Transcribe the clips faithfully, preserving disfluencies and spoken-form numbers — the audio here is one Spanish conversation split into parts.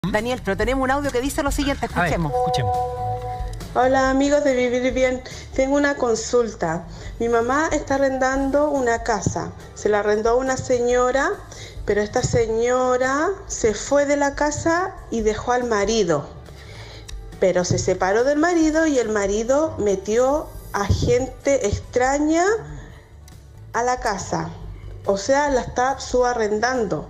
Daniel, pero tenemos un audio que dice lo siguiente, escuchemos. A ver, escuchemos. Hola amigos de Vivir Bien, tengo una consulta. Mi mamá está arrendando una casa, se la arrendó a una señora, pero esta señora se fue de la casa y dejó al marido. Pero se separó del marido y el marido metió a gente extraña a la casa. O sea, la está subarrendando.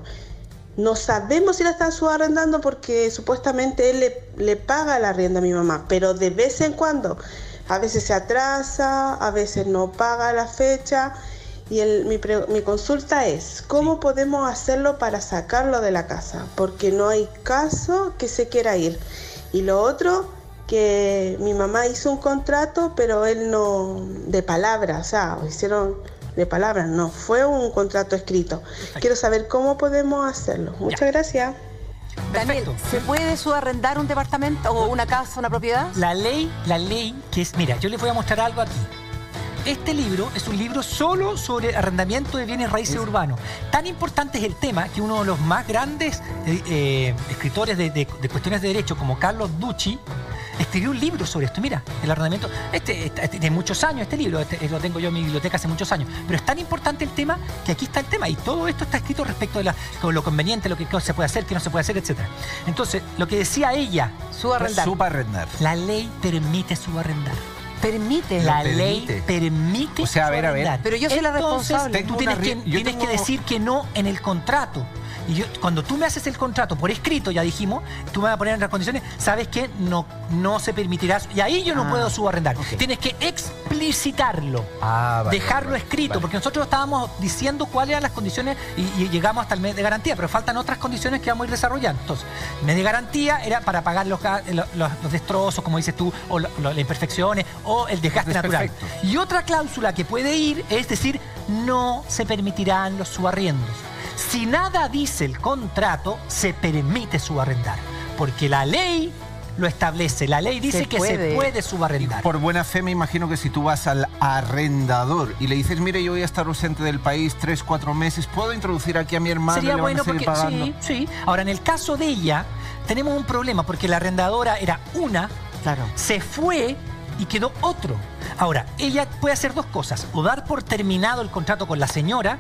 No sabemos si la están subarrendando porque supuestamente él le, le paga el arriendo a mi mamá, pero de vez en cuando, a veces se atrasa, a veces no paga la fecha. Y el, mi, pre, mi consulta es, ¿cómo podemos hacerlo para sacarlo de la casa? Porque no hay caso que se quiera ir. Y lo otro, que mi mamá hizo un contrato, pero él no, de palabra, o sea, hicieron de palabra, no fue un contrato escrito. Perfecto. Quiero saber cómo podemos hacerlo. Muchas ya. gracias. Daniel, ¿se puede subarrendar un departamento o una casa, una propiedad? La ley, la ley que es, mira, yo les voy a mostrar algo aquí. Este libro es un libro solo sobre arrendamiento de bienes raíces urbanos. Tan importante es el tema que uno de los más grandes eh, eh, escritores de, de, de cuestiones de derecho, como Carlos Ducci, escribió un libro sobre esto. Mira, el arrendamiento, este, este, este, de muchos años este libro, este, lo tengo yo en mi biblioteca hace muchos años, pero es tan importante el tema que aquí está el tema y todo esto está escrito respecto de la, lo conveniente, lo que se puede hacer, qué no se puede hacer, etcétera. Entonces, lo que decía ella, subarrendar. Subarrendar. La ley permite subarrendar. Permite. La permite. ley permite. O sea, a ver, a ver. Pero yo soy la responsable. Tú tienes, que, tienes tengo... que decir que no en el contrato. Y yo, cuando tú me haces el contrato por escrito, ya dijimos, tú me vas a poner en las condiciones, sabes que no, no se permitirá. Y ahí yo no ah, puedo subarrendar. Okay. Tienes que explicitarlo, ah, vale, dejarlo vale, escrito, vale. Porque nosotros estábamos diciendo cuáles eran las condiciones y, y llegamos hasta el mes de garantía, pero faltan otras condiciones que vamos a ir desarrollando. Entonces, mes de garantía era para pagar los, los, los destrozos, como dices tú, o lo, lo, las imperfecciones, o el desgaste natural. Y otra cláusula que puede ir es decir, no se permitirán los subarriendos. Si nada dice el contrato, se permite subarrendar, porque la ley lo establece. La ley dice se que puede. se puede subarrendar. Por buena fe me imagino que si tú vas al arrendador y le dices, mire, yo voy a estar ausente del país tres, cuatro meses, ¿puedo introducir aquí a mi hermano? Sería y le bueno van a seguir porque pagando? sí, sí. Ahora, en el caso de ella, tenemos un problema porque la arrendadora era una, claro. se fue y quedó otro. Ahora, ella puede hacer dos cosas, o dar por terminado el contrato con la señora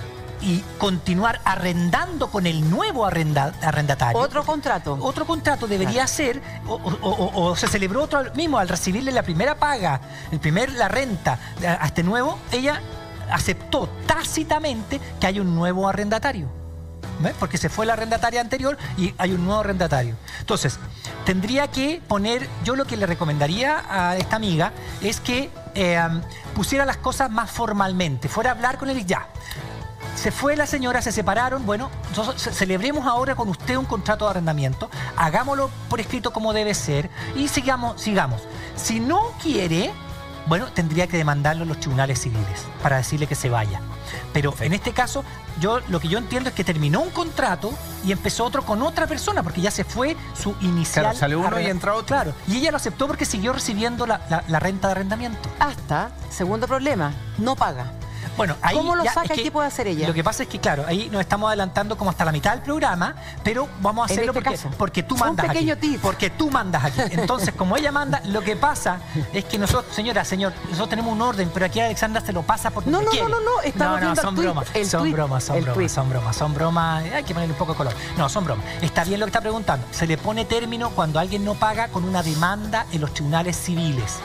y continuar arrendando con el nuevo arrenda, arrendatario. ¿Otro contrato? Otro contrato debería claro. ser, o, o, o, o se celebró otro mismo, al recibirle la primera paga, el primer, la renta a este nuevo, ella aceptó tácitamente que hay un nuevo arrendatario. ¿Ves? Porque se fue la arrendataria anterior y hay un nuevo arrendatario. Entonces, tendría que poner, yo lo que le recomendaría a esta amiga es que eh, pusiera las cosas más formalmente, fuera a hablar con él y ya. Se fue la señora, se separaron, bueno, nosotros celebremos ahora con usted un contrato de arrendamiento, hagámoslo por escrito como debe ser y sigamos, sigamos. Si no quiere, bueno, tendría que demandarlo en los tribunales civiles para decirle que se vaya. Pero en este caso, yo lo que yo entiendo es que terminó un contrato y empezó otro con otra persona, porque ya se fue su inicial. Claro, salió uno y entró otro. Claro, y ella lo aceptó porque siguió recibiendo la, la, la renta de arrendamiento. Hasta, segundo problema, no paga. Bueno, ahí ¿Cómo lo ya, saca es que, y qué puede hacer ella? Lo que pasa es que, claro, ahí nos estamos adelantando como hasta la mitad del programa, pero vamos a hacerlo este porque, caso, porque tú mandas aquí. Tip. Porque tú mandas aquí. Entonces, como ella manda, lo que pasa es que nosotros, señora, señor, nosotros tenemos un orden, pero aquí Alexandra se lo pasa porque no, no, quiere. no, no, no, estamos no, no, son tweet, bromas, son tweet, bromas, son bromas, tweet. son bromas, son bromas, hay que ponerle un poco de color. No, son bromas. Está bien lo que está preguntando. Se le pone término cuando alguien no paga con una demanda en los tribunales civiles.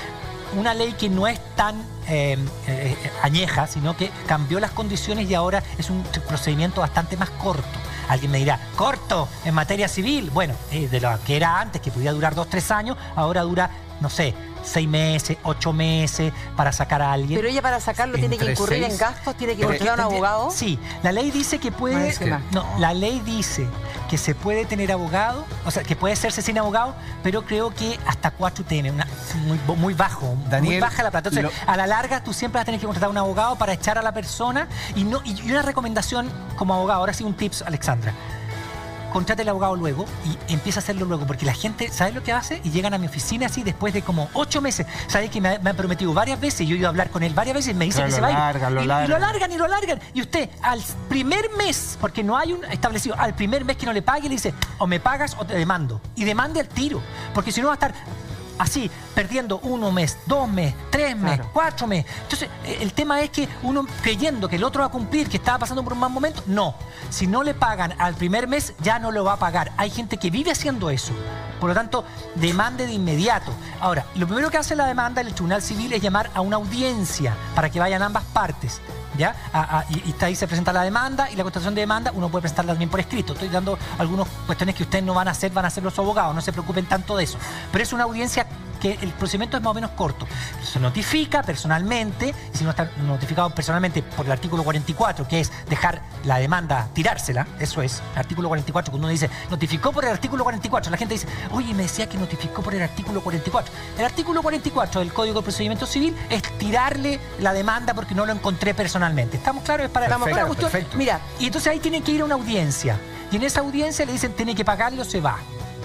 Una ley que no es tan eh, eh, añeja, sino que cambió las condiciones y ahora es un procedimiento bastante más corto. Alguien me dirá, ¿corto en materia civil? Bueno, eh, de lo que era antes, que podía durar dos, tres años, ahora dura, no sé, seis meses, ocho meses para sacar a alguien. Pero ella para sacarlo tiene que incurrir seis, en gastos, tiene que buscar a un abogado. Sí, la ley dice que puede... No, no, la ley dice que se puede tener abogado, o sea, que puede hacerse sin abogado, pero creo que hasta cuatro U T M, una, muy, muy bajo, Daniel, muy baja la plata. Entonces, lo... a la larga tú siempre vas a tener que contratar a un abogado para echar a la persona y, no, y una recomendación como abogado, ahora sí un tips, Alexandra. contrate al abogado luego y empieza a hacerlo luego, porque la gente, ¿sabes lo que hace? Y llegan a mi oficina así después de como ocho meses. ¿Sabes que me, me han prometido varias veces? Yo he ido a hablar con él varias veces y me dice Pero que lo se va a ir. largan, lo y, largan. y lo alargan y lo alargan. Y usted, al primer mes, porque no hay un establecido, al primer mes que no le pague, le dice, o me pagas o te demando. Y demande al tiro, porque si no va a estar así, perdiendo uno mes, dos meses, tres meses, Claro. cuatro meses. Entonces, el tema es que uno creyendo que el otro va a cumplir, que estaba pasando por un mal momento, no. Si no le pagan al primer mes, ya no lo va a pagar. Hay gente que vive haciendo eso. Por lo tanto, demande de inmediato. Ahora, lo primero que hace la demanda en el Tribunal Civil es llamar a una audiencia para que vayan ambas partes. ¿Ya? A, a, y, y ahí se presenta la demanda y la contestación de demanda uno puede presentarla también por escrito. Estoy dando algunas cuestiones que ustedes no van a hacer, van a hacer los abogados, no se preocupen tanto de eso. Pero es una audiencia que el procedimiento es más o menos corto. Se notifica personalmente, y si no está notificado personalmente por el artículo cuarenta y cuatro, que es dejar la demanda, tirársela, eso es, el artículo cuarenta y cuatro, cuando uno dice, notificó por el artículo cuarenta y cuatro, la gente dice, oye, me decía que notificó por el artículo cuarenta y cuatro. El artículo cuarenta y cuatro del Código de Procedimiento Civil es tirarle la demanda porque no lo encontré personalmente. ¿Estamos claros? Es para Perfecto, para la cuestión. perfecto. Mira, y entonces ahí tienen que ir a una audiencia. Y en esa audiencia le dicen, tiene que pagarle o se va.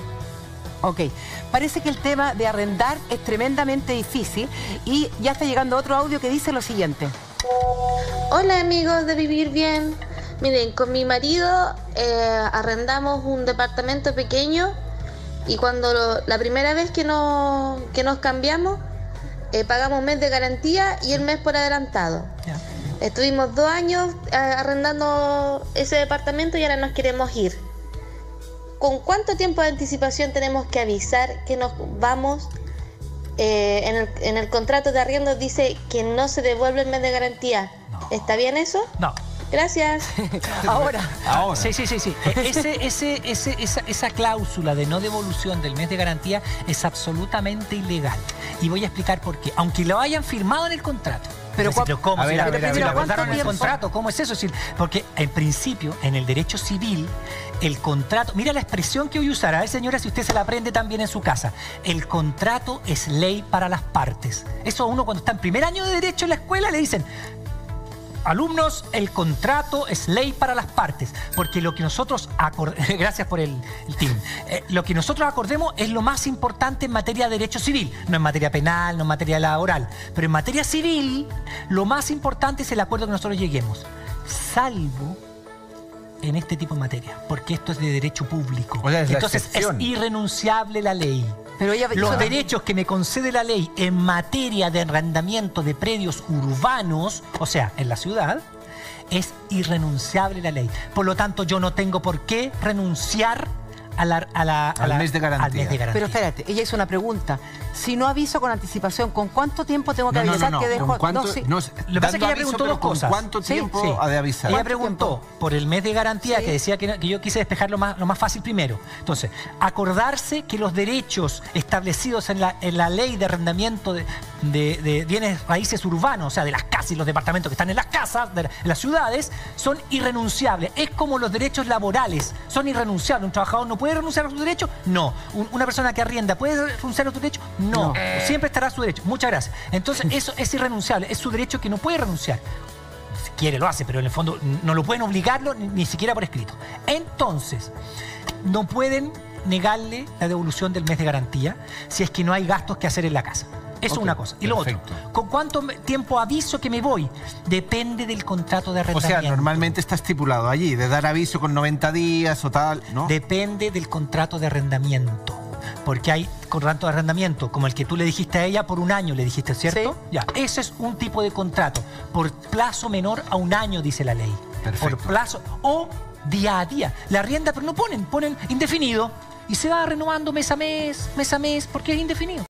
Ok, parece que el tema de arrendar es tremendamente difícil y ya está llegando otro audio que dice lo siguiente. Hola amigos de Vivir Bien. Miren, con mi marido eh, arrendamos un departamento pequeño y cuando lo- la primera vez que, no, que nos cambiamos eh, pagamos un mes de garantía y el mes por adelantado. Ya. Estuvimos dos años eh, arrendando ese departamento y ahora nos queremos ir. ¿Con cuánto tiempo de anticipación tenemos que avisar que nos vamos? Eh, en, el, en el contrato de arriendo dice que no se devuelve el mes de garantía. No. ¿Está bien eso? No. Gracias. Ahora, Ahora. Sí, sí, sí, sí. E- Ese, ese, ese, esa, esa cláusula de no devolución del mes de garantía es absolutamente ilegal. Y voy a explicar por qué. Aunque lo hayan firmado en el contrato. Pero Pero, cua- ¿cómo? A Si ver, la- a ver, a si ver, lo a ver. acordaron en el ¿Cuánto tiempo? contrato, ¿cómo es eso? Es decir, porque en principio, en el derecho civil, el contrato... Mira la expresión que voy a usar. A ver, señora, si usted se la aprende también en su casa. El contrato es ley para las partes. Eso a uno cuando está en primer año de derecho en la escuela le dicen... Alumnos, el contrato es ley para las partes, porque lo que nosotros acordemos, gracias por el, el team, Eh, lo que nosotros acordemos es lo más importante en materia de derecho civil, no en materia penal, no en materia laboral, pero en materia civil lo más importante es el acuerdo que nosotros lleguemos, salvo en este tipo de materia, porque esto es de derecho público. O sea, es la Entonces es excepción. irrenunciable la ley. pero ella Los hizo- derechos que me concede la ley en materia de arrendamiento de predios urbanos, o sea, en la ciudad, es irrenunciable la ley. Por lo tanto, yo no tengo por qué renunciar a la, a la- a Al la- mes de garantía. al mes de garantía. Pero espérate, ella hizo una pregunta. Si no aviso con anticipación, ¿con cuánto tiempo tengo que No, no, avisar no, no. que dejo? ¿Con cuánto, No, sí. no, Lo que pasa es que dando ella aviso, preguntó pero dos ¿con cosas. ¿Cuánto Sí, tiempo Sí. ha de avisar? Ella ¿Cuánto preguntó tiempo? por el mes de garantía, Sí. que decía que, no- que yo quise despejar lo más, lo más fácil primero. Entonces, acordarse que los derechos establecidos en la, en la ley de arrendamiento de, de- de bienes raíces urbanos, o sea, de las casas y los departamentos que están en las casas, de la- en las ciudades, son irrenunciables. Es como los derechos laborales, son irrenunciables. ¿Un trabajador no puede renunciar a sus derechos? No. Un- una persona que arrienda, ¿puede renunciar a sus derechos? No. Siempre estará a su derecho. Muchas gracias. Entonces, eso es irrenunciable. Es su derecho que no puede renunciar. Si quiere lo hace, pero en el fondo no lo pueden obligarlo ni, ni siquiera por escrito. Entonces, no pueden negarle la devolución del mes de garantía si es que no hay gastos que hacer en la casa. Eso es Ok, una cosa. Y lo otro, perfecto. ¿con cuánto me- tiempo aviso que me voy? Depende del contrato de O arrendamiento. sea, normalmente está estipulado allí, de dar aviso con noventa días o tal, ¿no? Depende del contrato de arrendamiento. Porque hay contrato de arrendamiento, como el que tú le dijiste a ella por un año, le dijiste, ¿cierto? Sí. Ya, ese es un tipo de contrato. Por plazo menor a un año, dice la ley. Perfecto. Por plazo o día a día. La arrienda, pero no ponen, ponen indefinido. Y se va renovando mes a mes, mes a mes, porque es indefinido.